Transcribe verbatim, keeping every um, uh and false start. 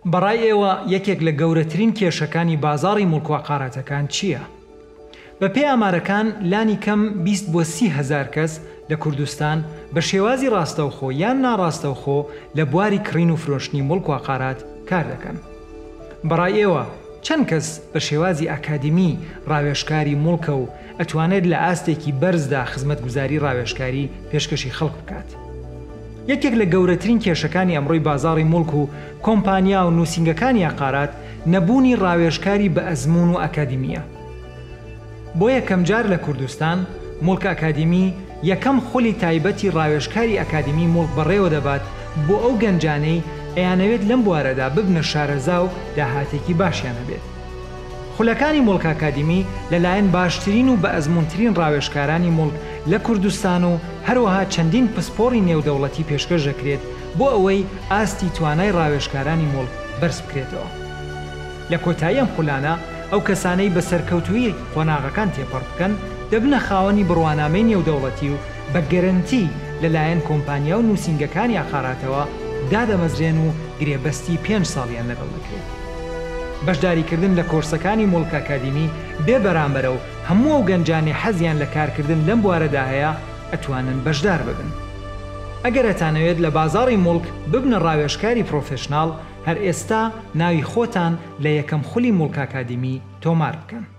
بەڕای ئێوە یەکێک لە گەورەترین کێشەکانی بازاڕی موڵک و عقارەتەکان چییە؟ بە پێی ئامارەکان لانی کەم بیست بۆ سی هەزار کەس لە کوردستان بە شێوازی ڕاستەوخۆ یان ناڕاستەوخۆ لە بواری کڕین و فرۆشتنی موڵک و عقارات کار دەکەن. بەڕای ئێوە چەند کەس بە شێوازی ئاکادمی ڕاوێژکاری موڵکە و ئەتوانێت لە ئاستێکی بەرزدا خزمەتگوزاری ڕاوێژکاری پێشکەشی خەڵک بکات؟ یەکێک لە گەورەترین کێشەکانی ئەمڕۆی بازاڕی موڵک و کۆمپانیا و نووسینگەکانی عقارات نەبوونی ڕاوێژکاری بە ئەزمون و ئەکادمیە. بۆ یەکەم جار لە کوردستان موڵک ئەکادمی یەکەم خولی تایبەتی ڕاوێژکاری ئەکادمی موڵک بەڕێوە دەبات بۆ ئەو گەنجانەی ئەیانەوێت لەم بوارەدا ببنە شارەزا و داهاتێکی باشیان هەبێت. خولەکانی موڵک ئەکادمی لەلایەن باشترین و بە ئەزمونترین ڕاوێژکارانی موڵک لە کوردستان و هەروەها چەندین پسپۆڕی نێودەوڵەتی پێشکەش دەکرێت بۆ ئەوەی ئاستی توانای ڕاوێژکارانی موڵک بەرز بکرێتەوە. لە کۆتایی ئەم خولانە ئەو کەسانەی بە سەرکەوتووی قۆناغەکان تێپەڕ بکەن دەبنە خاوەنی بڕوانامەی نێودەوڵەتی و بە گەرنتی لەلایەن کۆمپانیا و نووسینگەکانی عقاراتەوە دادەمەزرێن و گرێبەستی پێنج ساڵیان لەگەڵ دەکرێت. بەشداریکردن لە کۆرسەکانی موڵک ئەکادمی بێ بەرامبەرە و هەموو ئەو گەنجانی حەزیان لە کارکردن لەم بوارەدا هەیە ئەتوانن بەشدار ببن. ئەگەر ئەتانەوێت لە بازاڕی موڵک ببنە ڕاوێژکاری پرۆفێشناڵ هەر ئێستا ناوی خۆتان لە یەکەم خولی موڵک ئەکادمی تۆمار بکەن.